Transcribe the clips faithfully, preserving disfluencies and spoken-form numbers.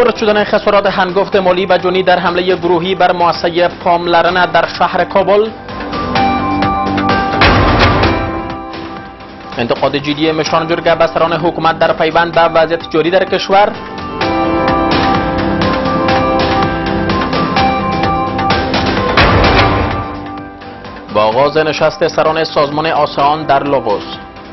برد شدن خسارات هنگفت مالی و جانی در حمله گروهی بر مؤسسه پاملرنه در شهر کابل. انتقاد جدی مشران جرگه به سران حکومت در پیوند به وضعیت جاری در کشور. با آغاز نشست سران سازمان آسیان در لاووس.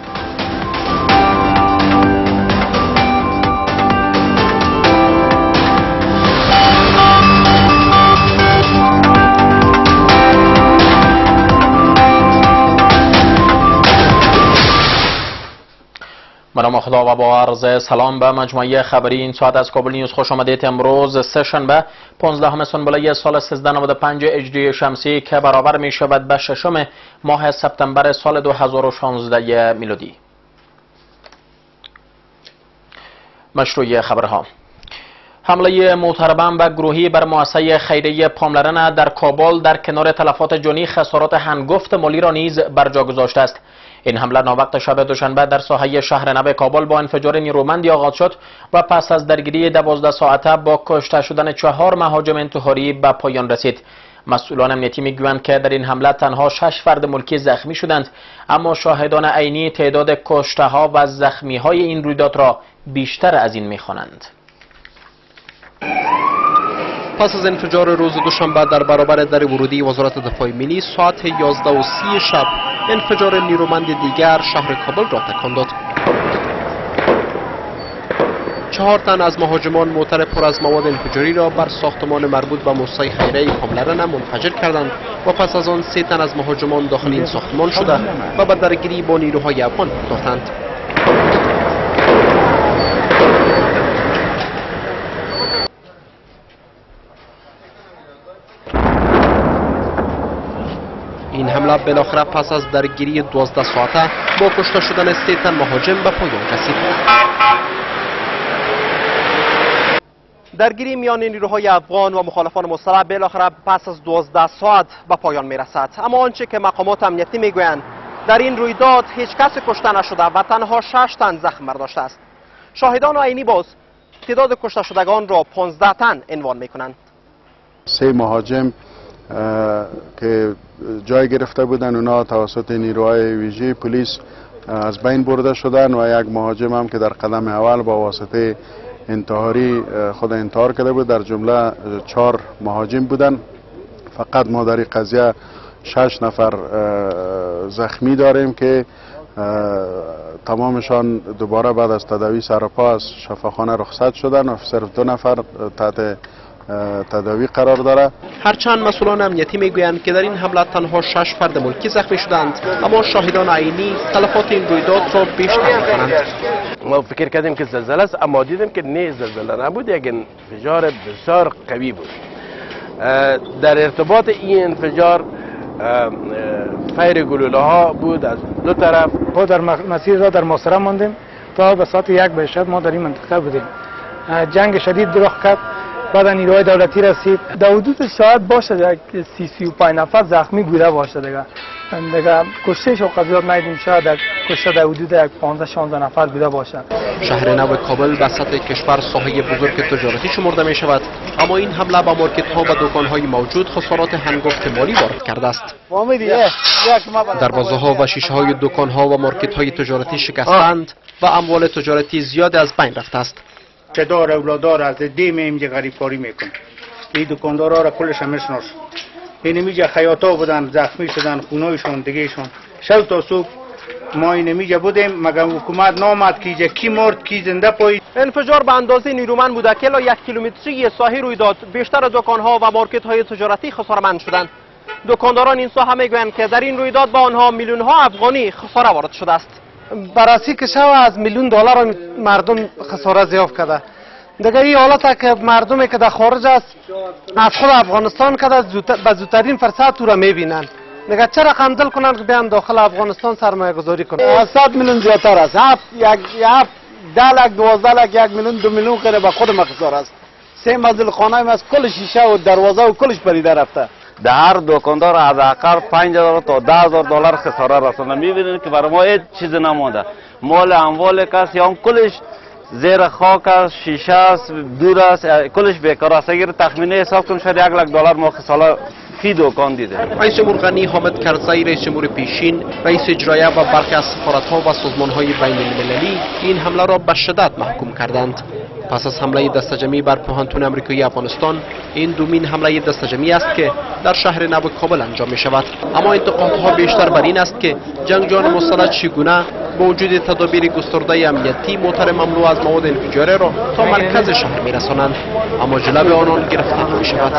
منم خدا و با عرض سلام به مجموعه خبری این ساعت از کابل نیوز خوش آمدید. امروز سه شنبه پانزدهم سنبله سال سیزده نود و پنج هجری شمسی که برابر می شود به ششم ماه سپتامبر سال دو هزار و شانزده میلادی. مشروع خبرها: حمله محترم و گروهی بر مؤسسه خیریه پاملرنه در کابل در کنار تلفات جانی خسارات هنگفت مالی را نیز بر جا گذاشته است. این حمله ناوقت شب دوشنبه در ساحه شهر نو کابل با انفجار نیرومندی آغاز شد و پس از درگیری دوازده ساعته با کشته شدن چهار مهاجم انتحاری به پایان رسید. مسئولان امنیتی میگویند که در این حمله تنها شش فرد ملکی زخمی شدند، اما شاهدان عینی تعداد کشته ها و زخمی های این رویداد را بیشتر از این میخوانند. پس از انفجار روز دوشنبه در برابر در ورودی وزارت دفاع ملی ساعت یازده و سی شب، انفجار نیرومند دیگر شهر کابل را تکان داد. چهار تن از مهاجمان موتر پر از مواد انفجاری را بر ساختمان مربوط به مؤسسه خیریه پاملرنه منفجر کردند و پس از آن سه تن از مهاجمان داخل این ساختمان شده و به درگیری با نیروهای افغان پرداختند. این حمله بالاخره پس از درگیری دوازده ساعته با کشته شدن سه تن مهاجم به پایان رسید. درگیری میان نیروهای افغان و مخالفان مسلح بالاخره پس از دوازده ساعت به پایان میرسد، اما آنچه که مقامات امنیتی میگویند در این رویداد هیچ کس کشته نشده و تنها شش تن زخم برداشته است. شاهدان عینی باز تعداد کشته شدگان را پانزده تن عنوان میکنند. سه مهاجم که جای گرفته بودن اونا توسط نیروهای ویژه پلیس از بین برده شدن و یک مهاجم هم که در قدم اول با واسطه انتحاری خود انتحار کرده بود. در جمله چهار مهاجم بودن. فقط ما در این قضیه شش نفر زخمی داریم که تمامشان دوباره بعد از تداوی سر و پا از شفاخانه رخصت شدن و صرف دو نفر تحت تداوی قرار داره. هرچند مسئولان امنیتی میگویند که در این حمله تنها شش فرد ملکی زخمی شدند، اما شاهدان عینی تلفات این رویداد را بیشتر می‌کنند. ما فکر کردیم که زلزله است، اما دیدیم که نه، زلزله نبود، یک انفجار بسیار قوی بود. در ارتباط این انفجار فیر گلوله ها بود از دو طرف. ما در مسیر را در محاصره ماندیم تا به ساعت یک به شب ما در این منطقه بودیم. جنگ شدید رخ کرد، بعد نیروهای دولتی رسید. در حدود شاید باشه یک سی سی و پنج نفر زخمی بوده باشه دیگه. دیگه کشتهش و قضیات ندیدیم، شاید در کشته در حدود یک پانزده شانزده نفر بوده باشه. شهر نو کابل به سطح کشور ساحه بزرگ تجارتی شمرده می شود، اما این حمله به مارکت ها و دکان های موجود خسارات هنگفت مالی وارد کرده است. دروازه ها و شیشه های دکان ها و مارکت های تجارتی شکستند و اموال تجارتی زیاد از بین رفته است. چه دار اولادار از دیم اینجا غریب کاری میکن. این دکاندارا را کلش هم میشناس. این اینجا خیاطا بودن، زخمی شدن، خونایشون دیگهشون. شب تا صبح ما این اینجا بودیم، مگر حکومت نامد که اینجا کی مرد کی زنده پای. انفجار به اندازه نیرومند بوده که الا یک کیلومتری ساحه روی داد. بیشتر دکان‌ها و مارکت‌های تجارتی خساره‌مند شدند. دکانداران این ساحه میگویند که در این رویداد به آنها میلیون‌ها افغانی خساره وارد شده است. بررسی که شو از میلیون دلار مردم خساره زیاد کرده. دیگه این حالت که مردمی که در خارج است از خود افغانستان کرده به زودترین فرصت تو را میبینن. دیگه چه رقم دل کنن که بیان داخل افغانستان سرمایه گذاری کنن. صد میلیون زیادتر است. هفت یک هفت ده لک دوازده لک یک میلیون دو میلیون غیر به خود ما خساره است. سه منزل خانه ما از کل شیشه و دروازه و کلش پریده رفته. در هر دکاندار حداقل پنج هزار تا ده هزار دلار خساره رسانده. میبینید که برای ما هیچ چیزی نمونده. مال اموال کسی هم کلش زیر خاک است، شیشه است، دور است، کلش بیکار است. اگر تخمینه حساب کنم شاید یک لاک دلار ما سالا فی دکان دیده. رئیس جمهور غنی حامد کرزی، رئیس جمهور پیشین، رئیس اجرایه و برخی از سفارت‌ها و سازمان‌های بین‌المللی این حمله را به شدت محکوم کردند. پس از حمله دسته‌جمعی بر پوهنتون آمریکایی افغانستان، این دومین حمله دسته‌جمعی است که در شهر نو کابل انجام می شود. اما انتقادها بیشتر بر این است که جنگجویان مسلح چگونه با وجود تدابیر گسترده امنیتی موتر مملو از مواد انفجاری را تا مرکز شهر می رسانند، اما جلب آنان گرفته نمی شود.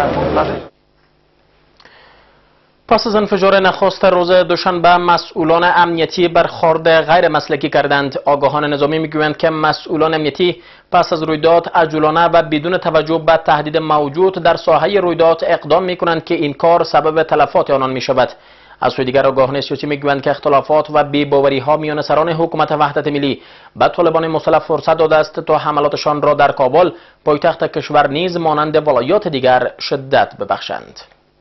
پس از انفجار نخست روز دوشنبه، مسئولان امنیتی برخورد غیر مسلکی کردند. آگاهان نظامی میگویند که مسئولان امنیتی پس از رویداد عجولانه و بدون توجه به تهدید موجود در ساحه رویداد اقدام میکنند که این کار سبب تلفات آنان می شود. از سوی دیگر آگاهان سیاسی میگویند که اختلافات و بی‌باوری ها میان سران حکومت وحدت ملی به طالبان مسلح فرصت داده است تا حملاتشان را در کابل، پایتخت کشور، نیز مانند ولایات دیگر شدت ببخشند.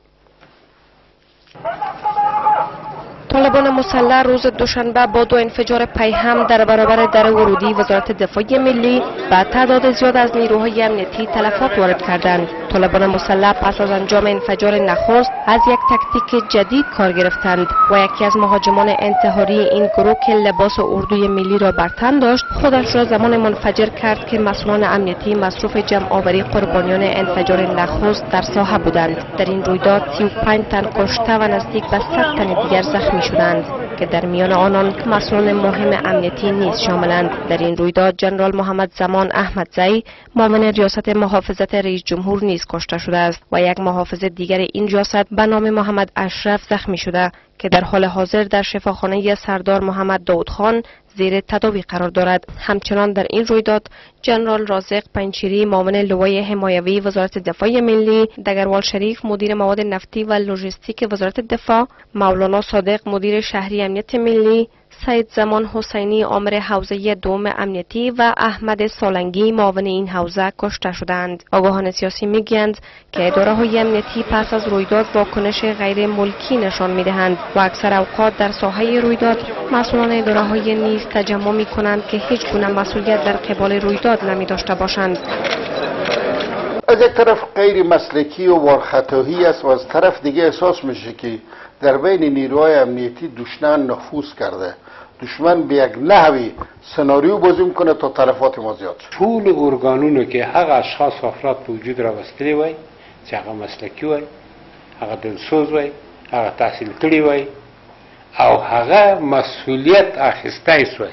طالبان مسلح روز دوشنبه با دو انفجار پیهم در برابر در ورودی وزارت دفاع ملی به تعداد زیاد از نیروهای امنیتی تلفات وارد کردند. طالبان مسلح پس از انجام انفجار نخست از یک تکتیک جدید کار گرفتند و یکی از مهاجمان انتحاری این گروه که لباس اردوی ملی را بر تن داشت، خودش را زمان منفجر کرد که مسئولان امنیتی مصروف جمع آوری قربانیان انفجار نخست در ساحه بودند. در این رویداد سی و پنج تن کشته و نزدیک به صد تن دیگر زخمی شدند که در میان آنان مسئولان مهم امنیتی نیز شاملند. در این رویداد جنرال محمد زمان احمدزی، معاون ریاست محافظت رئیس جمهور، نیز کشته شده است و یک محافظ دیگر این ریاست به نام محمد اشرف زخمی شده که در حال حاضر در شفاخانه سردار محمد داود خان زیر تداوی قرار دارد. همچنان در این رویداد جنرال رازق پنچیری، معاون لوای حمایوی وزارت دفاع ملی، دگروال شریف، مدیر مواد نفتی و لوجستیک وزارت دفاع، مولانا صادق، مدیر شهری امنیت ملی، سید زمان حسینی، آمر حوزه دوم امنیتی و احمد سالنگی، معاون این حوزه کشته شدند. آگاهان سیاسی میگویند که اداره های امنیتی پس از رویداد واکنش غیر ملکی نشان میدهند و اکثر اوقات در ساحه رویداد مسئولان اداره های نیز تجمع می کنند که هیچ گونه مسئولیت در قبال رویداد نمی داشته باشند. از یک طرف غیر مسلکی و وارخطاهی است و از طرف دیگه احساس میشه که در بین نیروهای امنیتی دشمن نفوذ کرده. دشمن به یک نحوی سناریو بازی میکنه تا تلفات ما زیاد شد. طول ارگانونو که هغه اشخاص و افراد په وجود راوستلي وای چې هغه مسلکی وای، هغه دلسوز وای، هغه تحصیل کړي وای او هغه مسئولیت اخیستی سوی،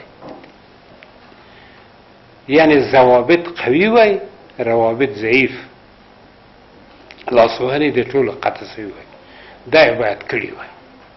یعنی ضوابط قوي وای، روابط ضعیف، لاسوهنې د ټولو قطع سوی وای. دا یې باید کړي وای.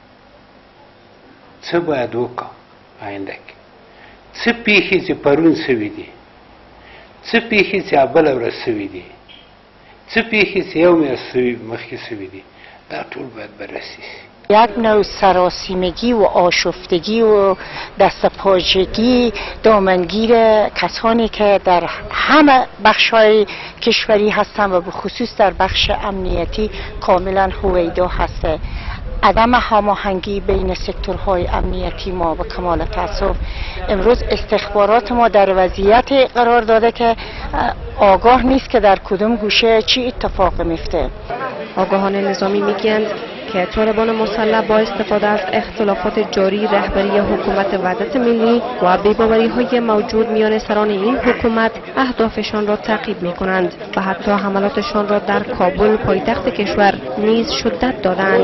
څه باید وکړو آینده کې؟ څه پیښې چې پرون سوي دي، څه پیښې چې بله ورځ سوي دي، څه پیښې چې یو میاشت مخکې سوي دي، دا ټول باید بررسی شي. یک نوع سراسیمگی و آشفتگی و دستپاچگی دامنگیر کسانی که در همه بخش‌های کشوری هستند و به خصوص در بخش امنیتی کاملا هویدا هسته. عدم هماهنگی بین سکتورهای امنیتی ما به کمال تأسف امروز استخبارات ما در وضعیت قرار داده که آگاه نیست که در کدوم گوشه چی اتفاق میفته. آگاهان نظامی میگویند که طالبان مسلح با استفاده از اختلافات جاری رهبری حکومت وحدت ملی و بی‌باوری‌های موجود میان سران این حکومت اهدافشان را تعقیب می‌کنند و حتی حملاتشان را در کابل پایتخت کشور نیز شدت دادند.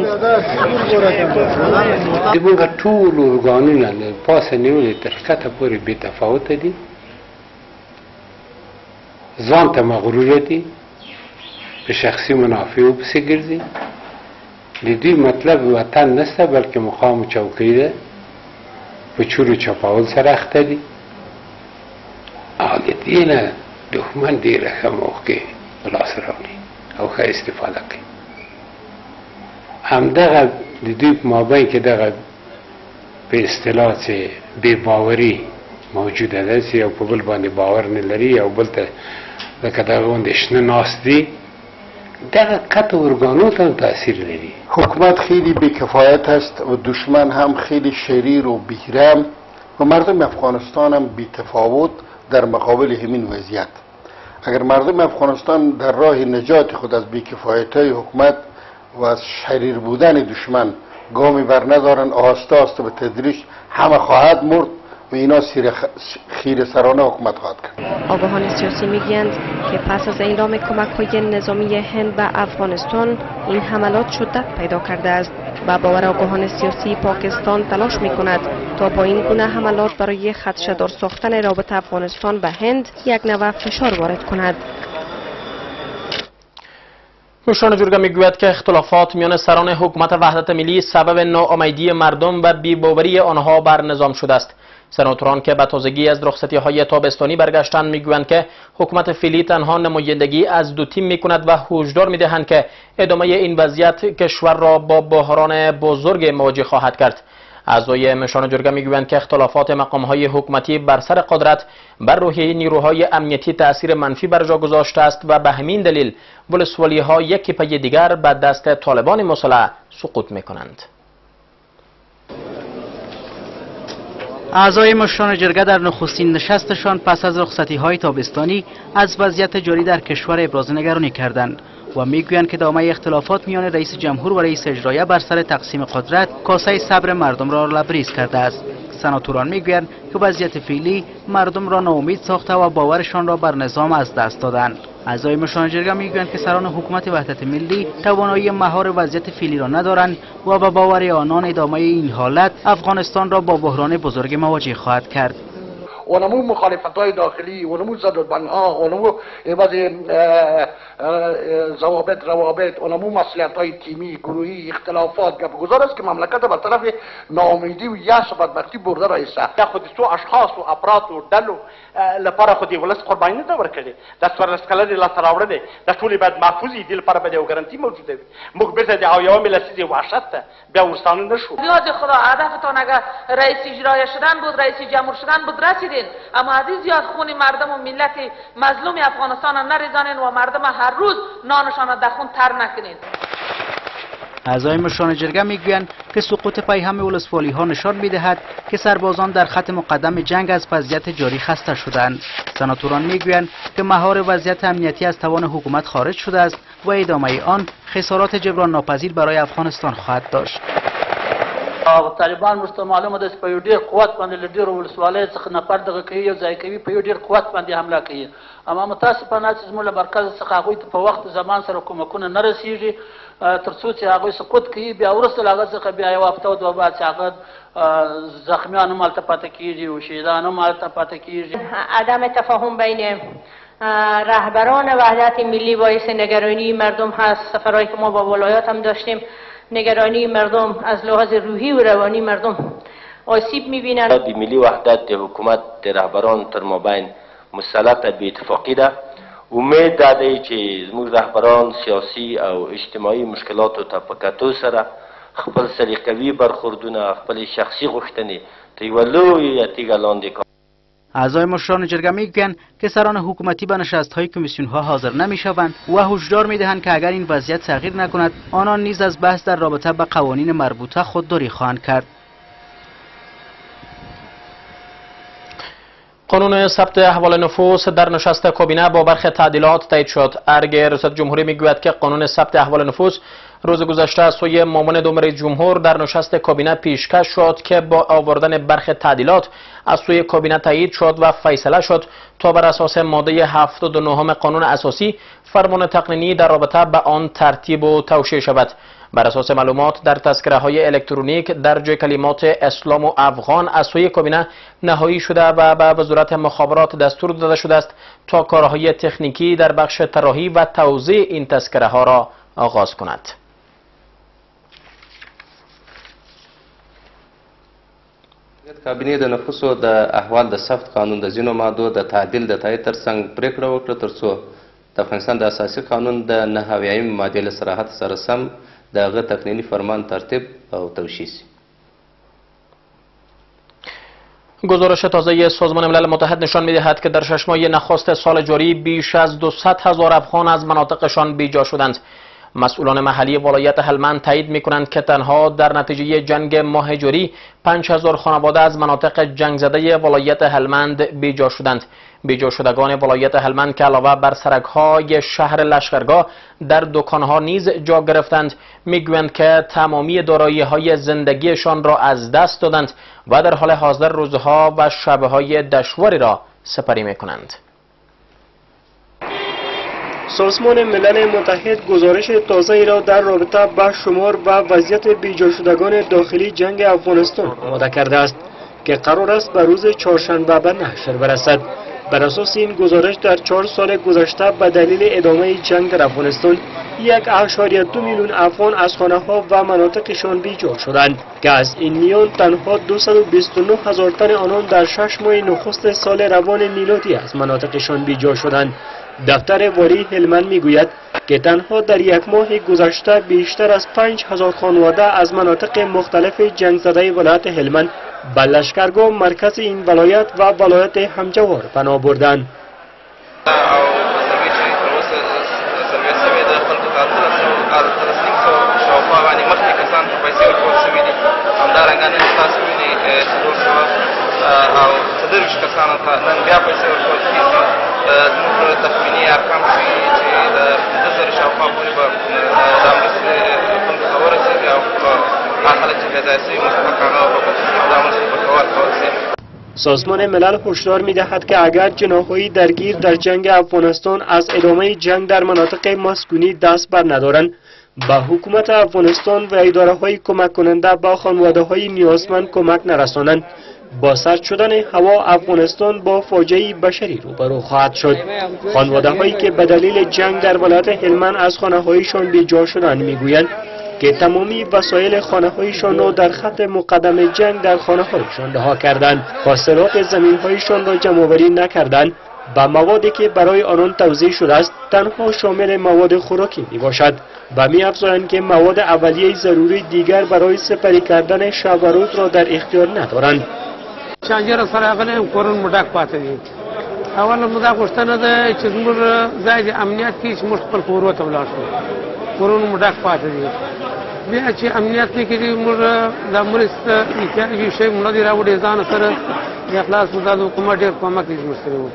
موږ ټول ارګانونه له پاسه نیولې تر ښکته پورې بې تفاوته دي، ځان ته مغروره دي، په شخصي منافعو پسې ګرځي. د دوی مطلب وطن نسته بلکې مقام و چوکۍ ده، په چور و چپاول سره اخته دي او د دې نه دښمن ډېره ښه موقع په لاس راوړي او ښه استفاده کوي. همدغه د دوی په مابین کې دغه په اصطلاح چې بې باوري موجوده ده چې یو په بل باندې باور نه لري، یو بل ته لکه دغه غوندې شنه ناست دي، دغه قطع ارگانو تا تاثیر لري. حکومت خیلی بیکفایت است و دشمن هم خیلی شریر و بیرحم و مردم افغانستان هم بیتفاوت در مقابل همین وضعیت. اگر مردم افغانستان در راه نجات خود از بیکفایتی حکومت و از شریر بودن دشمن گامی بر ندارن، آهسته آهسته به تدریج همه خواهد مرد و اینا خیره سرانه حکومت خواهد کرد. آگاهان سیاسی میگویند که پس از اعلام کمک‌های نظامی هند به افغانستان این حملات شدت پیدا کرده است و باور آگاهان سیاسی پاکستان تلاش می‌کند تا با این گونه حملات برای خدشه‌دار ساختن رابطه افغانستان به هند یک نوع فشار وارد کند. مشران جرگه میگوید که اختلافات میان سران حکومت وحدت ملی سبب ناامیدی مردم و بی‌باوری آنها بر نظام شده است. سناتوران که به تازگی از رخصتی های تابستانی برگشتند میگویند که حکومت فعلی تنها نمایندگی از دو تیم میکند و هشدار میدهند که ادامه این وضعیت کشور را با بحران بزرگ مواجه خواهد کرد. اعضای مشران جرگه میگویند که اختلافات مقامهای حکومتی بر سر قدرت بر روحیه نیروهای امنیتی تأثیر منفی بر جا گذاشته است و به همین دلیل ولسوالی ها یکی پی دیگر به دست طالبان مسلح سقوط میکنند. اعضای مشران جرگه در نخستین نشستشان پس از رخصتی های تابستانی از وضعیت جاری در کشور ابراز نگرانی کردند و میگویند که دامه اختلافات میان رئیس جمهور و رئیس اجرایه بر سر تقسیم قدرت کاسه صبر مردم را لبریز کرده است. سناتوران میگویند که وضعیت فعلی مردم را ناامید ساخته و باورشان را بر نظام از دست دادند. اعضای مشران جرگه میگویند که سران حکومت وحدت ملی توانایی مهار وضعیت فعلی را ندارند و به باور آنان ادامه این حالت افغانستان را با بحران بزرگ مواجه خواهد کرد. ونمو مخالفت های داخلی، ونمو زدودبند ها، ونمو بعضی ضوابط روابط، ونمو مسئولیت های تیمی، گروهی، اختلافات گپ گذار است که مملکت به طرف ناامیدی و یأس و بدبختی برده رایسته. در خود تو اشخاص و افراد و ډلو لپاره خو دی ولس قرباني نه ورکړي د څوارلس کلنې لاسته راوړنې د ټولې باید محفوظ دي لپاره به یو ګارانټي موجوده وي. موږ بیرته د یوې لسیزې وحشت ته بیا ورستانه نشو. زیاد خدا هدفتان اگر رئیس اجرایی شدن بود، رئیس جمهور شدن بود رسیدین، اما از زیاد خون مردم و ملت مظلوم افغانستان نریزانین و مردم هر روز نانشان در خون تر نکنین. اعضای مشران جرگه میگویند که سقوط پیهم ولسوالی ها نشان میدهد که سربازان در خط مقدم جنگ از وضعیت جاری خسته شدند. سناتوران میگویند که مهار وضعیت امنیتی از توان حکومت خارج شده است و ادامه آن خسارات جبران ناپذیر برای افغانستان خواهد داشت. طالبان مست معلومه ده په ډیر قوت باندې ډیر ولسوالۍ څخه نفر دغه کوي یو ځای کوي په ډیر قوت باندې حمله کوي، اما متاسفانه چې زموږ له مرکز څخه هغوی ته په وخت زمان سره کومکونه نه رسیږي تر څو چې هغوی سقوط کوي، بیا وروسته له هغه څخه بیا یو هفته او دوه بعد چې هغه زخمیان هم هلته پاتې کېږي او شهیدان هم هلته پاتې کېږي. عدم تفاهم بین رهبران وحدت ملی باعث نگرانی مردم هست. سفرهایی که ما با ولایات هم داشتیم، نگرانی مردم از لحاظ روحی و روانی مردم آسیب می‌بینند. بی ملی وحدت حکومت رهبران تر مابین مسلط به اتفاقی ده. امید داده چې زموږ رهبران سیاسی او اجتماعي مشکلات او تفکاتو سره خپل سلیقوي برخوردونه، خپل شخصي غوښتنې ته یوه لویه تیږه لاندې کړي. اعضای مشران جرگه میگویند که سران حکومتی به نشست‌های کمیسیون‌ها حاضر نمی‌شوند و هشدار می‌دهند که اگر این وضعیت تغییر نکند آنان نیز از بحث در رابطه با قوانین مربوطه خودداری خواهند کرد. قانون ثبت احوال نفوس در نشست کابینه با برخی تعدیلات تایید شد. ارگ ریاست جمهوری میگوید که قانون ثبت احوال نفوس روز گذشته از سوی معاون دوم رئیس جمهور در نشست کابینه پیشکش شد که با آوردن برخی تعدیلات از سوی کابینه تایید شد و فیصله شد تا بر اساس ماده هفتاد و نه قانون اساسی فرمان تقنینی در رابطه به آن ترتیب و توشیح شود. بر اساس معلومات در تذکره های الکترونیک در جای کلمات اسلام و افغان از سوی کابینه نهایی شده و به وزارت مخابرات دستور داده شده است تا کارهای تکنیکی در بخش طراحی و توزیع این تذکره ها را آغاز کند. کابینه د نفوسو د احوال د ثبت قانون د ځینو مادو د تعدیل د تایید ترڅنګ پریکړه وکړه ترڅو د افغانستان د اساسي قانون د نهه اویایمې مادې له صراحت سره سم د هغه تقنیني فرمان ترتیب او توشیح شي. گزارش تازه سازمان ملل متحد نشان می‌دهد که در شش ماه نخست سال جاری بیش از دویست هزار افغان از مناطقشان بیجا شدند. مسئولان محلی ولایت هلمند تایید می‌کنند که تنها در نتیجه جنگ ماه جوری پنج هزار خانواده از مناطق جنگ زده ولایت هلمند بیجا شدند. بیجا شدگان ولایت هلمند که علاوه بر سرک‌های شهر لشکرگاه در دکان‌ها نیز جا گرفتند، می‌گویند که تمامی دارایی‌های زندگیشان را از دست دادند و در حال حاضر روزها و شب‌های دشواری را سپری می‌کنند. سازمان ملل متحد گزارش تازه‌ای را در رابطه با شمار و وضعیت بیجا شدگان داخلی جنگ افغانستان آماده کرده است که قرار است به روز چهارشنبه به نشر برسد. بر اساس این گزارش در چهار سال گذشته به دلیل ادامه جنگ در افغانستان یک اشاریه دو میلیون افغان از خانه‌ها و مناطقشان بیجا شدند که از این میان تنها دویست و بیست و نه هزار تن آنان در شش ماه نخست سال روان میلادی از مناطقشان بیجا شدند. دفتر والی هلمند میگوید که تنها در یک ماه گذشته بیشتر از پنج هزار خانواده از مناطق مختلف جنگ زده ولایت هلمند به لشکرگاه مرکز این ولایت و ولایت همجوار پناه بردند. تخمینی ارقام چې د پنځه زره شاوخوا پورې به د مرستې خلکو ته ورسېږي او هغه خلک چې بېځایه شوي مستحق هغه به دا مرستې به ورکول شي. سازمان ملل هشدار می‌دهد که اگر جناح‌های درگیر در جنگ افغانستان از ادامه جنگ در مناطق مسکونی دست بر ندارند، به حکومت افغانستان و اداره‌های کمک کننده با خانواده‌های نیازمند کمک نرسانند، با سرد شدن هوا افغانستان با فاجعه بشری روبرو خواهد شد. خانواده هایی که به دلیل جنگ در ولایت هلمند از خانه هایشان بیجا شدند میگویند که تمامی وسایل خانه هایشان را در خط مقدم جنگ در خانه هایشان رها کردند. حاصلات زمین هایشان را جمع آوری نکردند. با موادی که برای آنان توزیع شده است تنها شامل مواد خوراکی می باشد و می افزایند که مواد اولیه ضروری دیگر برای سپری کردن شب و روز را در اختیار ندارند. شانجر سره غلې کورن مډاک پاتې دي. اول مدا غوښتنه ده چې موږ ځای د امنیت کې موږ خپل کورو ته ولاړ شو. کورن مډاک پاتې دي. بیا چې امنیت کې موږ د مرسته کې شی موږ دی راوړې ځان سره د اخلاص د حکومت ډېر کومک یې مستریو.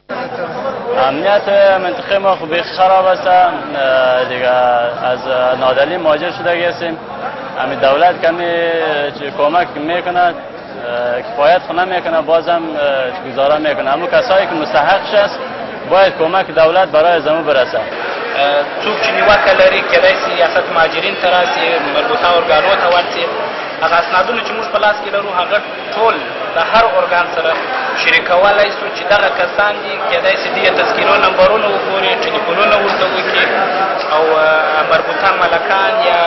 امنیت منطقه ما خوب خراب است دیگه، از نادلی مهاجر شده هستیم. همین دولت کمی کمک میکند، کفایت خو نمیکنه، بازم گزاره میکنه. اما کسایی که مستحقش است باید کمک دولت برای زمو برسه. څوک چې نیوکه لري کېدای شي ریاست مهاجرین ته راسي، مربوطه ارګانو ته ورسي. هغه اسنادونه چې موږ په لاس کې لرو هغه ټول د هر ارګان سره شریکولی شو چې دغه کسان دي کېدای شي د تذکیرو نمبرونه وګوري، ټلیفونونه ورته وکړي او مربوطه ملکان یا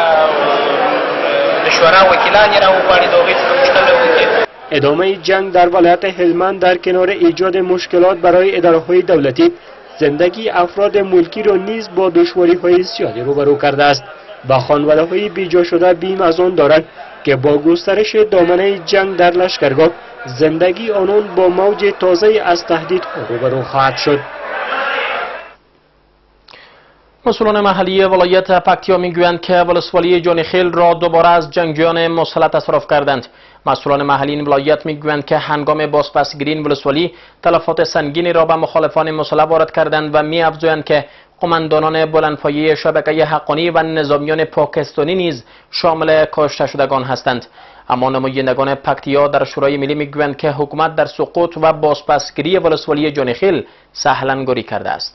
د شورا وکیلان یې راوغواړي د هغوی څخه پوښتنه وکړي. ادامه جنگ در ولایت هلمند در کنار ایجاد مشکلات برای اداره‌های دولتی، زندگی افراد ملکی را نیز با دشواری‌های زیادی روبرو کرده است. با خانواده‌های بیجا شده بیم از آن دارند که با گسترش دامنه جنگ در لشکرگاه زندگی آنان با موج تازه از تهدیدها روبرو خواهد شد. مسئولان محلی ولایت پکتیا میگویند که ولسوالی جانیخیل را دوباره از جنگجویان مسلح تصرف کردند. مسئولان محلی این ولایت میگویند که هنگام بازپسگیری این ولسوالی تلفات سنگینی را به مخالفان مسلح وارد کردند و میافزایند که قماندانان بلندپایه شبکه حقانی و نظامیان پاکستانی نیز شامل کشته شدگان هستند. اما نمایندگان پکتیا در شورای ملی میگویند که حکومت در سقوط و بازپسگیری ولسوالی جانیخیل سهلنگاری کرده است.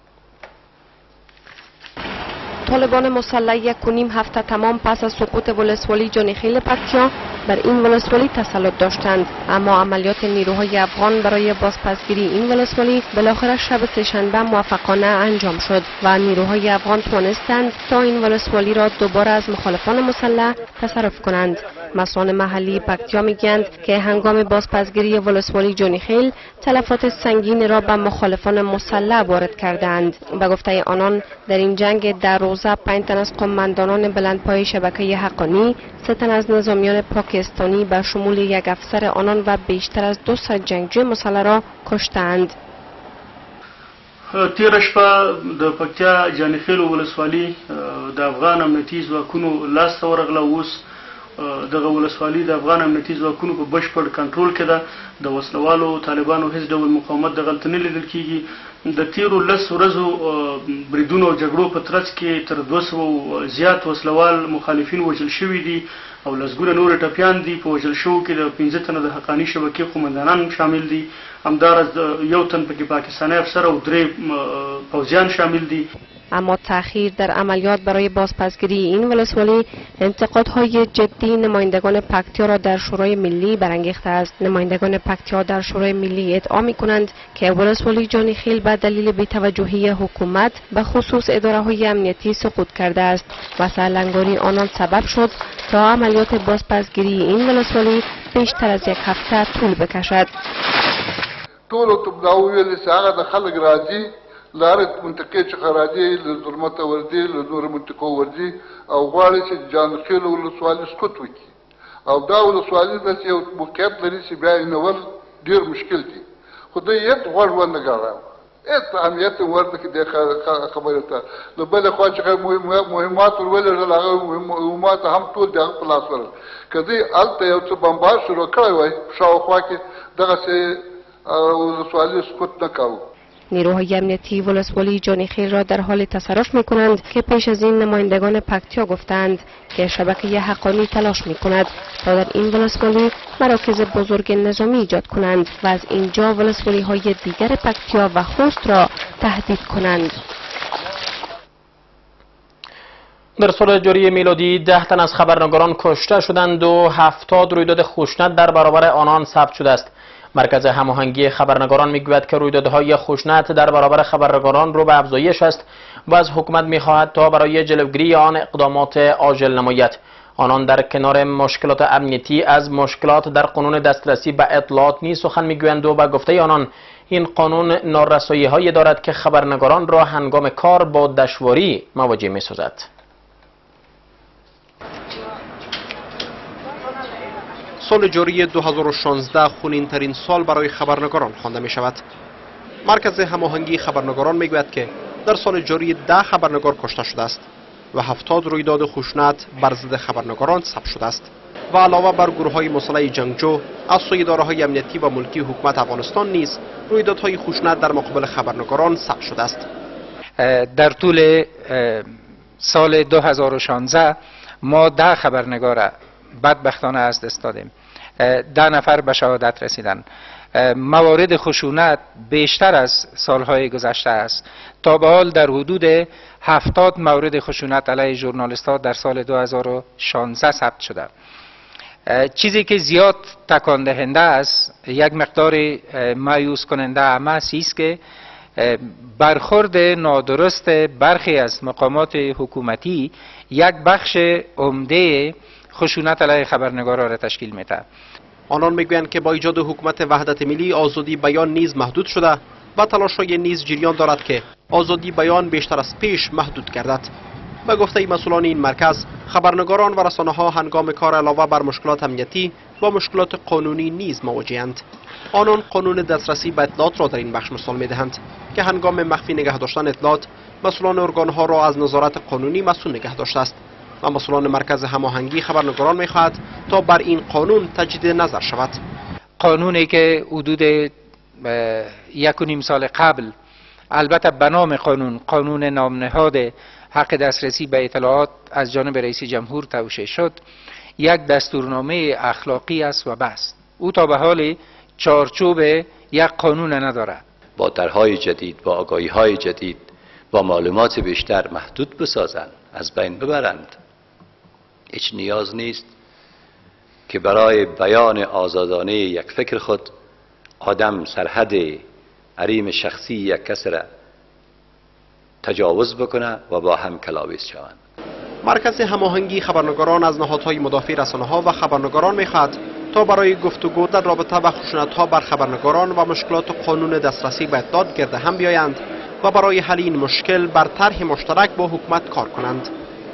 طالبان مسلح یک و نیم هفته تمام پس از سقوط ولسوالی جانیخیل پکتیا بر این ولسوالی تسلط داشتند، اما عملیات نیروهای افغان برای بازپسگیری این ولسوالی بالاخره شب سه‌شنبه موفقانه انجام شد و نیروهای افغان توانستند تا این ولسوالی را دوباره از مخالفان مسلح تصرف کنند. مسئولان محلی پکتیا میگویند که هنگام بازپسگیری ولسوالی جانیخیل تلفات سنگین را به مخالفان مسلح وارد کردند. به گفته آنان در این جنگ در روزه پنج تن از قماندانان بلندپایه شبکه حقانی، سه تن از نظامیان پاکستانی به شمول یک افسر آنان و بیشتر از دو صد جنگجوی مسلح را کشتند. تیره شپه د پکتیا جانخیلو ولسوالي د افغان امنیتي ځواکونو لاسته ورغله. اوس دغه ولسوالي د افغان امنیتي ځواکونو په بشپړ کنټرول کې ده. د وسلوالو طالبانو هیڅ ډول مقاومت دغلته نه لیدل کېږي. د تیرو لس ورځو بریدونو او جګړو په ترڅ کې تر دوه سوو زیات وسلوال مخالفین وژل شوي دي او لسګونه نور ټپیان دي. په وژل شوو کې د پنځه تنه د حقاني شبکې قومندانان شامل دي. همداراز یو تن پکې پاکستانی افسر او درې پوځیان شامل دي. اما تأخیر در عملیات برای بازپسگیری این ولسوالی انتقادهای جدی نمایندگان پکتیا را در شورای ملی برانگیخته است. نمایندگان پکتیا در شورای ملی ادعا می‌کنند که ولسوالی جانخیل به دلیل بی‌توجهی حکومت به خصوص اداره‌های امنیتی سقوط کرده است و سرلنگاری آنان سبب شد تا عملیات بازپسگیری این ولسوالی بیشتر از یک هفته طول بکشد. ټول تبداو ویل چې هغه د خلک راځي لارې منطقې څخه راځي له ظلمته ورځي له نورو منطقو ورځي او غواړي چې جانخیل ولسوالي سقوط وکړي او دا ولسوالي داسې یو موقعیت لري چې بیا یې نول ډېر مشکل دي. خو دوی هېڅ غوږ ونه ګاراوه، هېڅ اهمیت یې ورته کړي دې خبرې ته. له بلې خوا چې مهمات ور ولېږل هغه مهمات هم ټول د هغه په لاس ورغلل. که دوی هلته یو څه بمبار شروع کړی وای شاوخوا کې دغسې ولسوالي سقوط نه کاوه. نیروهای امنیتی ولسوالی جانخیل را در حال تصرف می کنند که پیش از این نمایندگان پکتیا گفتند که شبکه حقانی تلاش می کند تا در این ولسوالی مراکز بزرگ نظامی ایجاد کنند و از اینجا ولسوالی های دیگر پکتیا و خوست را تهدید کنند. در سال جاری میلادی ده تن از خبرنگاران کشته شدند و هفتاد رویداد خشونت در برابر آنان ثبت شده است. مرکز هماهنگی خبرنگاران میگوید که رویدادهای خشونت در برابر خبرنگاران رو به افزایش است و از حکومت میخواهد تا برای جلوگیری آن اقدامات عاجل نماید. آنان در کنار مشکلات امنیتی از مشکلات در قانون دسترسی به اطلاعات نیز سخن میگویند و به گفته آنان این قانون نارسایی‌هایی دارد که خبرنگاران را هنگام کار با دشواری مواجه می‌سازد. سال جاری دو هزار و شانزده خونین ترین سال برای خبرنگاران خوانده می شود. مرکز هماهنگی خبرنگاران می گوید که در سال جاری ده خبرنگار کشته شده است و هفتاد رویداد خشونت بر ضد خبرنگاران ثبت شده است و علاوه بر گروه‌های مسلح جنگجو از سوی اداره‌های امنیتی و ملکی حکومت افغانستان نیز رویدادهای خشونت در مقابل خبرنگاران ثبت شده است. در طول سال دو هزار و شانزده ما ده خبرنگار بدبختانه از دست دادیم. ده نفر به شهادت رسیدن. موارد خشونت بیشتر از سالهای گذشته است. تا به حال در حدود هفتاد مورد خشونت علیه ژورنالیست‌ها در سال دو هزار و شانزده ثبت شده. چیزی که زیاد تکان دهنده است، یک مقدار مایوس کننده امری است که برخورد نادرست برخی از مقامات حکومتی یک بخش عمده خشونت علیه خبرنگاران را تشکیل میده. آنان میگویند که با ایجاد حکومت وحدت ملی آزادی بیان نیز محدود شده و تلاش‌های نیز جریان دارد که آزادی بیان بیشتر از پیش محدود گردد. به گفته مسئولان این مرکز، خبرنگاران و رسانه‌ها هنگام کار علاوه بر مشکلات امنیتی و مشکلات قانونی نیز مواجه‌اند. آنان قانون دسترسی به اطلاعات را در این بخش مثال می‌دهند که هنگام مخفی نگه داشتن اطلاعات مسئولان ارگان‌ها را از نظارت قانونی مسئول نگه داشته است و مسئولان مرکز هماهنگی خبرنگاران می‌خواهد تا بر این قانون تجدید نظر شود. قانونی که حدود یک و نیم سال قبل البته به نام قانون قانون نامنهاد حق دسترسی به اطلاعات از جانب رئیس جمهور توشیح شد، یک دستورنامه اخلاقی است و بس. او تا به حال چارچوب یک قانون ندارد. با طرح‌های جدید، با آگاهی‌های جدید، با معلومات بیشتر محدود بسازند، از بین ببرند. هیچ نیاز نیست که برای بیان آزادانه یک فکر خود آدم سرحد حریم شخصی یک کس را تجاوز بکنه و با هم کلاویز شوند. مرکز هماهنگی خبرنگاران از نهادهای مدافع رسانه‌ها و خبرنگاران می‌خواهد تا برای گفتگو در رابطه با خشونت‌ها بر خبرنگاران و مشکلات قانون دسترسی به اطلاعات گرد هم بیایند و برای حل این مشکل بر طرح مشترک با حکومت کار کنند.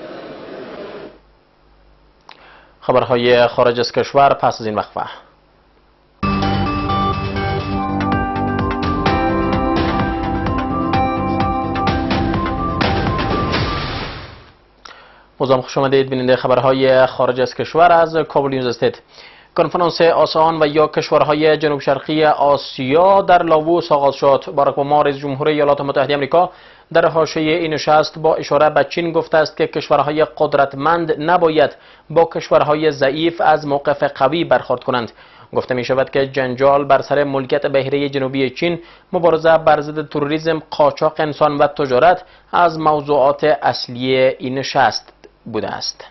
خبرهای خارج از کشور پس از این وقفه. مزام خوش آمدید بیننده خبرهای خارج از کشور از کابل نیوز استید. کنفرانس آسیان و یا کشورهای جنوب شرقی آسیا در لاووس آغاز شد. باراک اوباما رئیس جمهور ایالات متحده آمریکا در حاشیه این نشست با اشاره به چین گفته است که کشورهای قدرتمند نباید با کشورهای ضعیف از موقف قوی برخورد کنند. گفته می شود که جنجال بر سر ملکیت بحیره جنوبی چین، مبارزه بر ضد تروریسم، قاچاق انسان و تجارت از موضوعات اصلی این نشست بوده است.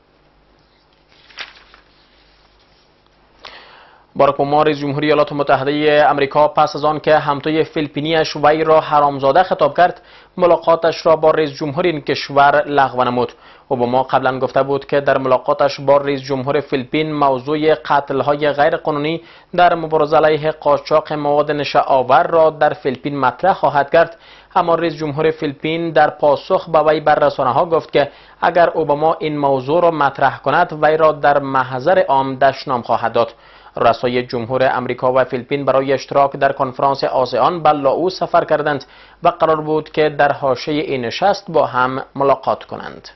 باراک اوباما رئیس جمهوری ایالات متحده آمریکا پس از آن که همتای فیلیپینیش وی را حرامزاده خطاب کرد، ملاقاتش را با رئیس جمهور این کشور لغو نمود. اوباما قبلا گفته بود که در ملاقاتش با رئیس جمهور فیلیپین موضوع قتل‌های غیرقانونی در مبارزه علیه قاچاق مواد نشه‌آور را در فیلیپین مطرح خواهد کرد، اما رئیس جمهور فیلیپین در پاسخ به وی بر رسانه‌ها گفت که اگر اوباما این موضوع را مطرح کند وی را در محضر عام دشنام خواهد داد. رؤسای جمهور امریکا و فیلیپین برای اشتراک در کنفرانس آسیان به لاووس سفر کردند و قرار بود که در حاشیه این نشست با هم ملاقات کنند.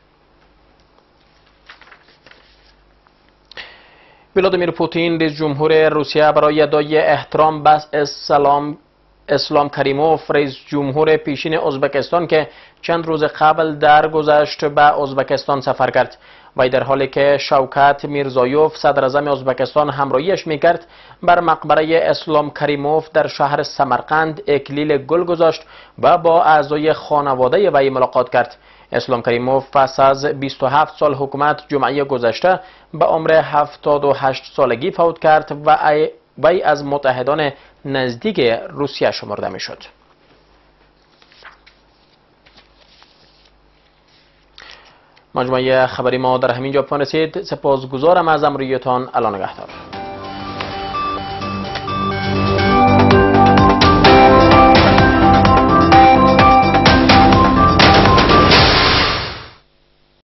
ولادیمیر پوتین رئیس جمهور روسیه برای ادای احترام به اسلام اسلام کریموف رئیس جمهور پیشین ازبکستان که چند روز قبل در گذشت به ازبکستان سفر کرد. وی در حالی که شوکت میرزایوف صدر اعظم ازبکستان همراهیش میکرد بر مقبره اسلام کریموف در شهر سمرقند اکلیل گل گذاشت و با اعضای خانواده وی ملاقات کرد. اسلام کریموف پس از بیست و هفت سال حکومت جمعه گذشته به عمر هفتاد و هشت سالگی فوت کرد و وی از متحدان نزدیک روسیه شمرده میشد. مجموعه خبری ما در همین جا پایان رسید. سپاسگزارم از همراهیتان. الله نگهدار.